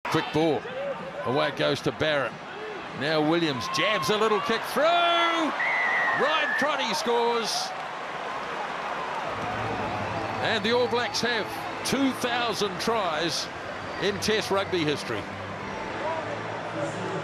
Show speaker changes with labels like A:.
A: Quick ball. Away it goes to Barrett. Now Williams jabs a little kick through. Ryan Crotty scores. And the All Blacks have 2,000 tries in Test rugby history.